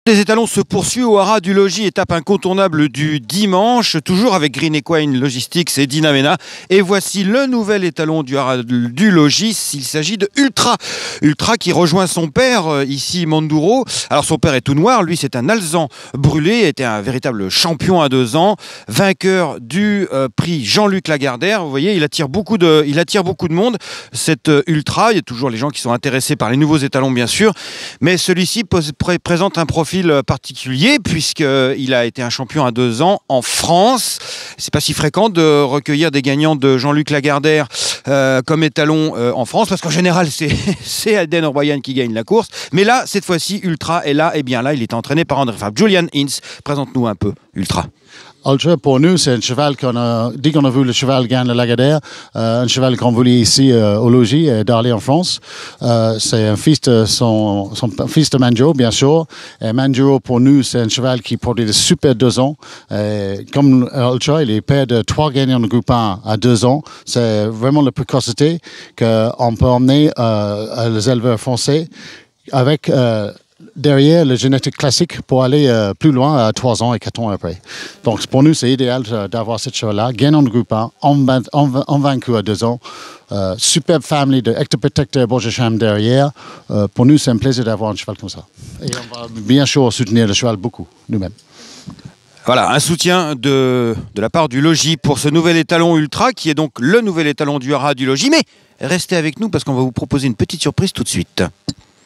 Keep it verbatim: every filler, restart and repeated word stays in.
Les étalons se poursuivent au Haras du Logis, étape incontournable du dimanche, toujours avec Green Equine Logistics et Dinamena. Et voici le nouvel étalon du Haras du Logis. Il s'agit de Ultra. Ultra qui rejoint son père, euh, ici Manduro. Alors son père est tout noir, lui c'est un alezan brûlé, était un véritable champion à deux ans, vainqueur du euh, prix Jean-Luc Lagardère. Vous voyez, il attire beaucoup de, il attire beaucoup de monde, cet euh, Ultra. Il y a toujours les gens qui sont intéressés par les nouveaux étalons, bien sûr. Mais celui-ci pose, pré présente un profil particulier puisqu'il a été un champion à deux ans en France. C'est pas si fréquent de recueillir des gagnants de Jean-Luc Lagardère euh, comme étalon euh, en France, parce qu'en général c'est Alden O'Brien qui gagne la course. Mais là, cette fois-ci, Ultra est là, et bien là, il est entraîné par André Fabre. Julian Hinz, présente-nous un peu Ultra. Ultra, pour nous, c'est un cheval qu'on a, dès qu'on a vu le cheval gagner le Lagardère, euh, un cheval qu'on voulait ici euh, au logis, à Darley en France. Euh, c'est un fils de son, son fils de Manjuro, bien sûr. Et Manjuro, pour nous, c'est un cheval qui produit de super deux ans. Et comme Ultra, il est père de trois gagnants de groupe un à deux ans. C'est vraiment la précocité qu'on peut emmener euh, les éleveurs français avec euh, derrière le génétique classique pour aller euh, plus loin à trois ans et quatre ans après. Donc pour nous, c'est idéal d'avoir cette cheval-là, gagnant de groupe un, en vaincu à deux ans, euh, superbe famille de Hector Protector Borgesham derrière. Euh, pour nous, c'est un plaisir d'avoir un cheval comme ça. Et on va bien sûr soutenir le cheval beaucoup, nous-mêmes. Voilà, un soutien de, de la part du logis pour ce nouvel étalon Ultra, qui est donc le nouvel étalon du Haras du Logis. Mais restez avec nous parce qu'on va vous proposer une petite surprise tout de suite.